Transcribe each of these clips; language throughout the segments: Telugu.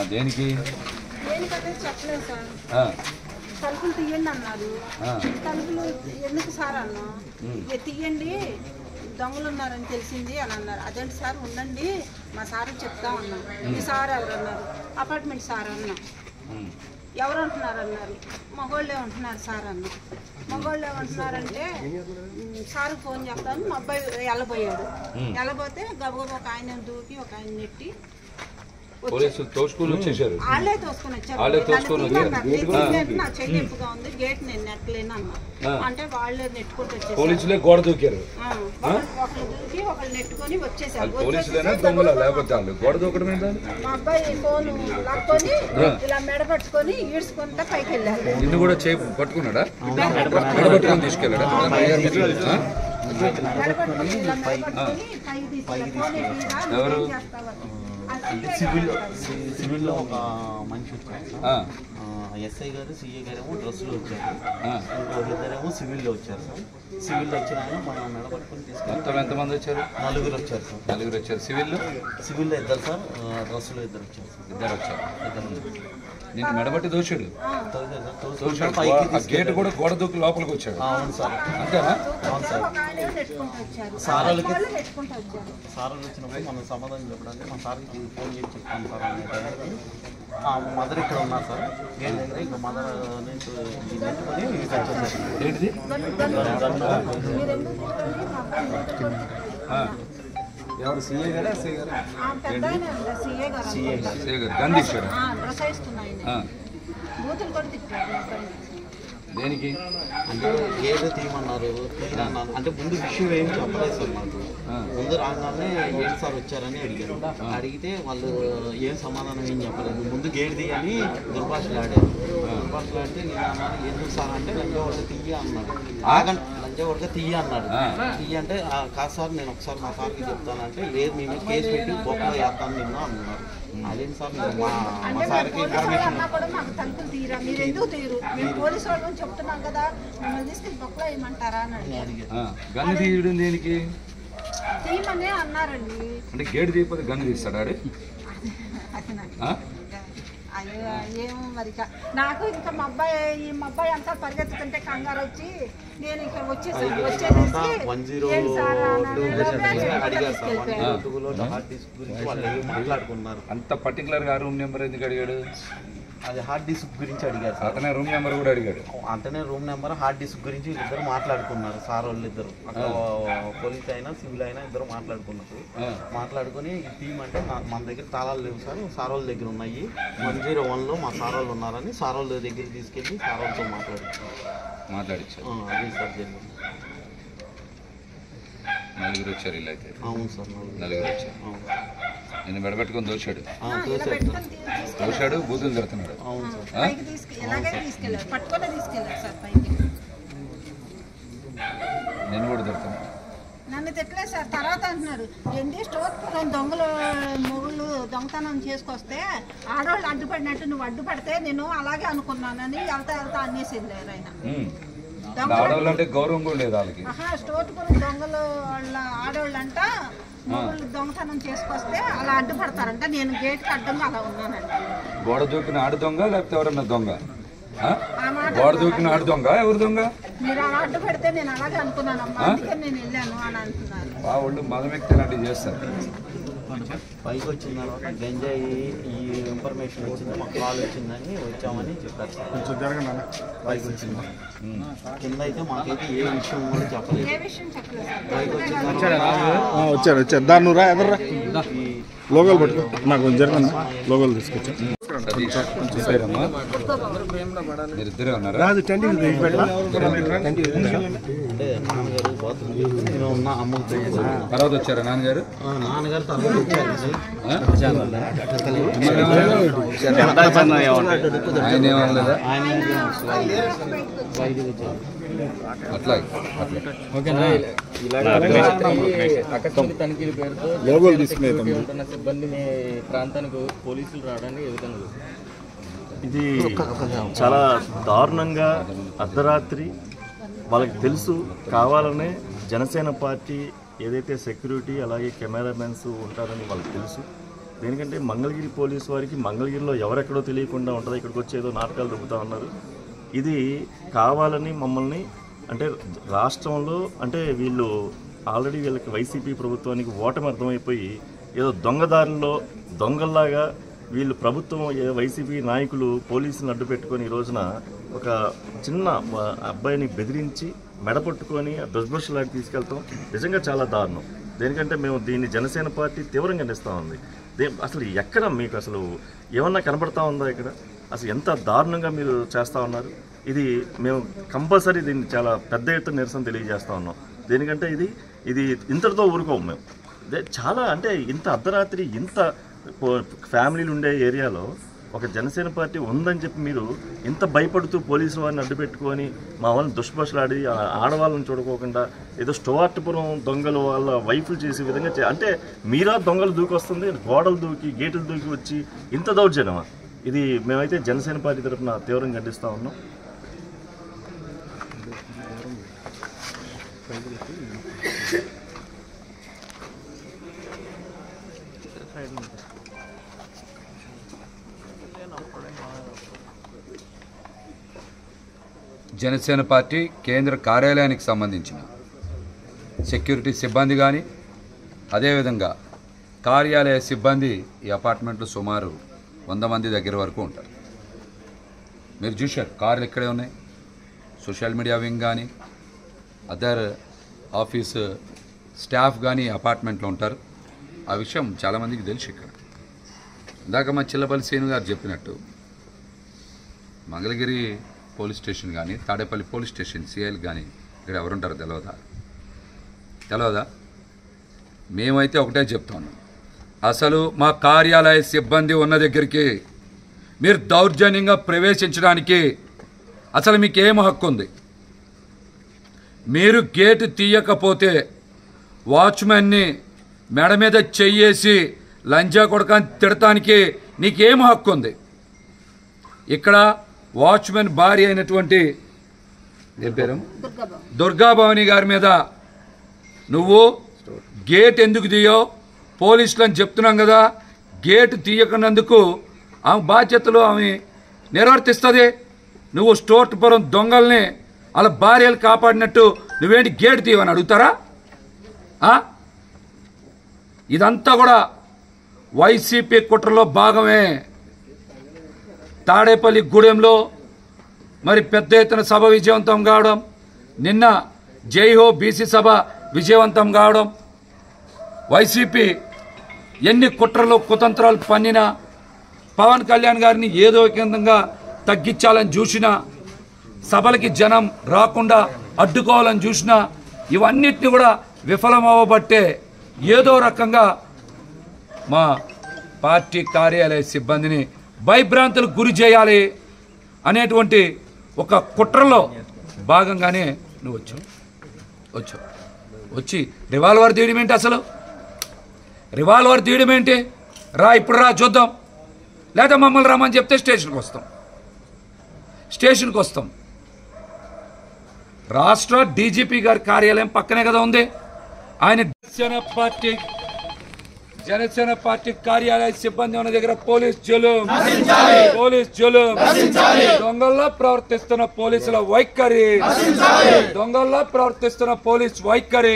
దేనికి దేనికంటే చెప్పలేదు సార్. తలుపులు తీయండి అన్నారు. తలుపులు ఎందుకు సార్ అన్నా, తీయండి దొంగలు ఉన్నారని తెలిసింది అని అన్నారు. అదేంటి సార్ ఉండండి మా సార్ చెప్తా ఉన్నాం. ఈ సార్ ఎవరు అన్నారు, అపార్ట్మెంట్ సార్ అన్నా. ఎవరు అంటున్నారు అన్నారు, మగోళ్ళే ఉంటున్నారు సార్ అన్న. మగోళ్ళు ఏమంటున్నారంటే సార్ ఫోన్ చేస్తాను, మా అబ్బాయి వెళ్ళబోయాడు. వెళ్ళబోతే గబగబా ఒక ఆయన దూకి ఒక ఆయన నెట్టి పోలీసులు తోసుకుని వచ్చేసారు. వాళ్ళే తోసుకుని వచ్చారు. నా చెల్లింపుగా ఉంది, గేట్ నేను నెట్టలేను అన్నా. అంటే వాళ్ళే నెట్టుకుంటూ వచ్చేసారు. పోలీసులే గోడ దూకారు. ఒకళ్ళు దూకి ఒకళ్ళు నెట్టుకొని వచ్చేసారు. గోడ దూకడం మా అబ్బాయి ఫోన్ లాక్కొని ఇలా మెడ పట్టుకొని ఈడ్చుకుంటా పైకి వెళ్ళారు. నిన్ను కూడా పట్టుకున్నాడా? పట్టుకొని తీసుకెళ్ళాడా? ఎవరు? సివిల్లో ఒక మనిషి వచ్చారు. ఎస్ఐ గారు సిఐ గారు ఏమో డ్రెస్సులో వచ్చారు. ఇద్దరేమో సివిల్లో వచ్చారు సార్. సివిల్లో వచ్చిన మనం మెడపట్టుకుని తీసుకెళ్ళి. మొత్తం ఎంతమంది వచ్చారు? 4 వచ్చారు సార్. 4 వచ్చారు. సివిల్లో 2 సార్. డ్రెస్సులో 2 వచ్చారు సార్. 2 వచ్చారు. నేను మెడబట్టి దోశాడు. గేట్ కూడా గోడ దూకి లోపలికి వచ్చాడు. అవును సార్. అంతేనా? అవును సార్. సారోళ్ళకి సారోళ్ళు వచ్చినప్పుడు మనం సమాధానం చెప్పడానికి మా సార్కి ఫోన్ చేసి చెప్తాను సార్ అనే టైంకి మదర్ ఇక్కడ ఉన్నారు సార్. గేట్ దగ్గర ఇంకా మదర్ నుంచి ఏంటిది? ఎవరు? సిఏ గారా? ఎస్ఐ గారా? సిఏ గారు గంధి ఇచ్చాడు. దేనికి అంటే గేట్ తీయమన్నారు, తీయమన్నారు. అంటే ముందు విషయం ఏం చెప్పలేదు సార్ మాకు. ముందు రాగానే ఏంటి సార్ వచ్చారని అడిగారు. అడిగితే వాళ్ళు ఏం సమాధానం ఏం చెప్పలేదు. ముందు గేట్ తీయని దుర్భాషలాడారు. దుర్భాషలాడితే నేను అన్నాను ఎందుకు సార్ అంటే లంజవడక తీయ అన్నాడు. లంజవడక తీయ అన్నాడు. తీయ అంటే కాదు సార్ నేను ఒకసారి మా సార్కి చెప్తానంటే లేదు మేము కేసు పెట్టి గొప్పగా వేస్తాను నిన్న అన్నారు. అదేంటి సార్ మా సార్కి ఇన్ఫర్మేషన్ చెప్తున్నాం కదా మిమ్మల్ని తీసుకెళ్ళి బొక్కలో వేయమంటారా అని అడిగారు. గన్ను తీయడం దేనికి? తీయమనే అన్నారండి. అంటే గేట్ తీయకపోతే గన్ను తీస్తాడు? అయ్యో ఏమో మరి నాకు ఇంకా మా అబ్బాయి అంతా పరిగెత్తుతుంటే కంగారు వచ్చి నేను ఇక్కడ వచ్చేసాను. అంత పర్టికులర్ గా రూమ్ నెంబర్ ఎందుకు అడిగాడు? అది హార్డ్ డిస్క్ గురించి అడిగారు. అతనే రూమ్ నెంబర్ కూడా అడిగాడు. అంటనే రూమ్ నెంబర్ హార్డ్ డిస్క్ గురించి ఇద్దరు మాట్లాడుకున్నారు. సార్ వాళ్ళు ఇద్దరు పోలీస్ అయినా సివిల్ అయినా ఇద్దరు మాట్లాడుకున్నారు. మాట్లాడుకుని ఈ టీమ్ అంటే మన దగ్గర తాళాలు లేవు సార్, సార్ వాళ్ళ దగ్గర ఉన్నాయి. 101లో మా సార్ వాళ్ళు ఉన్నారని సార్ వాళ్ళ దగ్గర తీసుకెళ్ళి సార్ వాళ్ళతో మాట్లాడించారు. అదే సార్ జరిగింది. 4 వచ్చారు ఇలా అయితే. అవును సార్ 4 వచ్చారు. నేను మెడబెట్టుకొని దోశాడు బూతులు తిడుతున్నాడు. నేను కూడా తిడుతున్నాను. నన్ను తిట్టలేదు సార్. తర్వాత అంటున్నారు ఏంటి స్టోర్ దొంగలు మొగుళ్ళు దొంగతనం చేసుకొస్తే ఆడవాళ్ళు అడ్డుపడినట్టు నువ్వు అడ్డుపడితే నేను అలాగే అనుకున్నానని వెళ్తా అనేసి వెళ్ళారు ఆయన. ఆడవాళ్ళు అంటే గౌరవం కూడా లేదు వాళ్ళకి. స్టోర్ దొంగలు వాళ్ళ ఆడవాళ్ళంట మొగుళ్ళు దొంగతనం చేసుకొస్తే అలా అడ్డుపడతారంట. నేను గేట్కి అడ్డంగా అలా ఉన్నానంట. గోడ దూకిన ఆడు దొంగ లేకపోతే ఎవరన్నా దొంగ? గోడ దూకిన ఆడు దొంగ ఎవరు దొంగ? మీరు అలా అడ్డు పెడితే నేను అలాగే అనుకున్నాను అమ్మా, అందుకే నేను వెళ్ళాను అని అంటున్నారు. వాళ్ళు మదం వ్యక్తి లాంటివి చేస్తారు. పైకి వచ్చిన తర్వాత గంజాయి ఈ ఇన్ఫర్మేషన్ వచ్చింది, మాకు కాల్ వచ్చిందని వచ్చామని చెప్పారు సార్. కొంచెం జరగండి. పైకి వచ్చింది కింద అయితే మాకైతే ఏ విషయం కూడా చెప్పలేదు. పైకి వచ్చిన వచ్చారు దాన్ని రా ఎదర్రా లోగోలు పట్టుకో నాకు కొంచెం జరగండి. లోగోలు తీసుకొచ్చా. మీరిద్దరే ఉన్నారా? రాజు టెంట్ తర్వాత వచ్చారా నాన్నగారు? నాన్నగారు తర్వాత వచ్చారు. ఆయన ఏమనలేదా? అట్లా అకస్మాత్ తనిఖీల పేరుతో ఉంటున్న సిబ్బందిని ప్రాంతానికి పోలీసులు రావడానికి ఏ విధంగా? ఇది చాలా దారుణంగా అర్ధరాత్రి వాళ్ళకి తెలుసు కావాలనే జనసేన పార్టీ ఏదైతే సెక్యూరిటీ అలాగే కెమెరామెన్స్ ఉంటారని వాళ్ళకి తెలుసు. దేనికంటే మంగళగిరి పోలీసు వారికి మంగళగిరిలో ఎవరెక్కడో తెలియకుండా ఉంటుంది, ఇక్కడికి వచ్చి ఏదో నాటకాలు దొబ్బుతా ఉన్నారు. ఇది కావాలని మమ్మల్ని అంటే రాష్ట్రంలో అంటే వీళ్ళు ఆల్రెడీ వీళ్ళకి వైసీపీ ప్రభుత్వానికి ఓటమి అర్థమైపోయి ఏదో దొంగదారుల్లో దొంగల్లాగా వీళ్ళు ప్రభుత్వం వైసీపీ నాయకులు పోలీసులను అడ్డు పెట్టుకొని ఈ రోజున ఒక చిన్న అబ్బాయిని బెదిరించి మెడపట్టుకొని బుష్బుష్లాగా తీసుకెళ్తాం నిజంగా చాలా దారుణం. దేనికంటే మేము దీన్ని జనసేన పార్టీ తీవ్రంగా ఖండిస్తూ ఉంది. అసలు ఎక్కడ మీకు అసలు ఏమన్నా కనబడతా ఉందా? ఇక్కడ అసలు ఎంత దారుణంగా మీరు చేస్తూ ఉన్నారు. ఇది మేము కంపల్సరీ దీన్ని చాలా పెద్ద ఎత్తున నిరసన తెలియజేస్తూ ఉన్నాం. దేనికంటే ఇది ఇంతటితో ఊరుకోము మేము. చాలా అంటే ఇంత అర్ధరాత్రి ఇంత ఫ్యామిలీలు ఉండే ఏరియాలో ఒక జనసేన పార్టీ ఉందని చెప్పి మీరు ఇంత భయపడుతూ పోలీసు వారిని అడ్డు పెట్టుకొని మా వాళ్ళని దుష్భాషలాడి ఆడవాళ్ళని చూడుకోకుండా ఏదో స్టోవార్ట్పురం దొంగలు వాళ్ళ వైఫ్లు చేసే విధంగా అంటే మీరా దొంగలు దూకి వస్తుంది, గోడలు దూకి గేటులు దూకి వచ్చి ఇంత దౌర్జన్యమా? ఇది మేమైతే జనసేన పార్టీ తరఫున తీవ్రంగా ఖండిస్తూ ఉన్నాం. జనసేన పార్టీ కేంద్ర కార్యాలయానికి సంబంధించిన సెక్యూరిటీ సిబ్బంది కానీ అదేవిధంగా కార్యాలయ సిబ్బంది ఈ అపార్ట్మెంట్లో సుమారు 100 మంది దగ్గర వరకు ఉంటారు. మీరు చూశారు కార్లు ఇక్కడే ఉన్నాయి. సోషల్ మీడియా వింగ్ కానీ అదర్ ఆఫీస్ స్టాఫ్ కానీ అపార్ట్మెంట్లో ఉంటారు. ఆ విషయం చాలామందికి తెలుసు. ఇక్కడ ఇందాక మా చిల్లపల్లి శ్రీను గారు చెప్పినట్టు మంగళగిరి పోలీస్ స్టేషన్ కానీ తాడేపల్లి పోలీస్ స్టేషన్ సిఐలు కానీ ఇక్కడ ఎవరుంటారో తెలియదా? మేమైతే ఒకటే చెప్తాను, అసలు మా కార్యాలయ సిబ్బంది ఉన్న దగ్గరికి మీరు దౌర్జన్యంగా ప్రవేశించడానికి అసలు మీకేం హక్కు ఉంది? మీరు గేటు తీయకపోతే వాచ్మెన్ని మెడ మీద చెయ్యేసి లంచా కొడకాని తిడటానికి నీకేం హక్కు ఉంది? ఇక్కడ వాచ్మెన్ భార్య అయినటువంటి ఏం పేరు దుర్గాభవాని గారి మీద నువ్వు గేట్ ఎందుకు తీయో పోలీసులు అని చెప్తున్నాం కదా. గేటు తీయకున్నందుకు ఆమె బాధ్యతలు ఆమె నిర్వర్తిస్తుంది. నువ్వు స్టోర్పురం దొంగల్ని వాళ్ళ భార్యలు కాపాడినట్టు నువ్వేంటి గేటు తీయవని అడుగుతారా? ఇదంతా కూడా వైసీపీ కుట్రలో భాగమే. తాడేపల్లి గూడెంలో మరి పెద్ద ఎత్తున సభ విజయవంతం కావడం, నిన్న జైహో బీసీ సభ విజయవంతం కావడం, వైసీపీ ఎన్ని కుట్రలు కుతంత్రాలు పన్నినా పవన్ కళ్యాణ్ గారిని ఏదో విధంగా తగ్గించాలని చూసినా, సభలకి జనం రాకుండా అడ్డుకోవాలని చూసినా ఇవన్నిటిని కూడా విఫలమవ్వబట్టే ఏదో రకంగా మా పార్టీ కార్యాలయ సిబ్బందిని భయభ్రాంతులకు గురి చేయాలి అనేటువంటి ఒక కుట్రలో భాగంగానే నువ్వు వచ్చావు. వచ్చి రివాల్వర్ తీయడం ఏంటి? అసలు రివాల్వర్ తీయడం ఏంటి? ఇప్పుడు రా చూద్దాం, లేదా మమ్మల్ని రమ్మని చెప్తే స్టేషన్కి వస్తాం. రాష్ట్ర డీజీపీ గారి కార్యాలయం పక్కనే కదా ఉంది. ఆయన జనసేన పార్టీ కార్యాలయ సిబ్బంది ఉన్న దగ్గర పోలీస్ జులుం దొంగల్లా ప్రవర్తిస్తున్న పోలీసుల వైఖరి, దొంగల్లా ప్రవర్తిస్తున్న పోలీస్ వైఖరి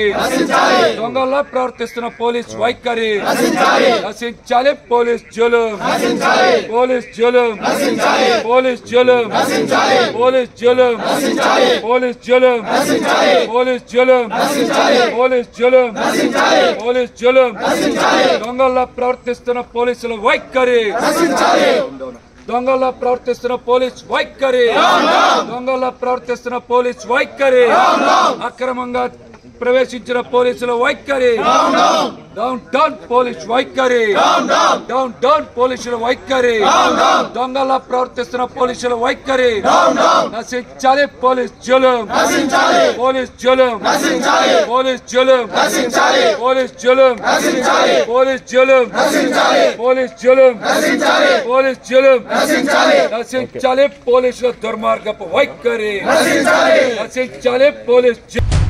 నశించాలి. పోలీస్ జులుం దొంగల్లా ప్రవర్తిస్తున్న పోలీసుల వైఖరి, దొంగల్లా ప్రవర్తిస్తున్న పోలీస్ వైఖరి అక్రమంగా ప్రవేశించిన పోలీసుల వైఖరి, డౌన్ పోలీస్ వైఖరి, డౌన్ పోలీసుల వైఖరి, దొంగల్లా ప్రవర్తిస్తున్న పోలీసుల వైఖరి నశించాలి. పోలీస్ జులుం నశించాలి. పోలీసుల దుర్మార్గపు వైఖరి నశించాలి. పోలీస్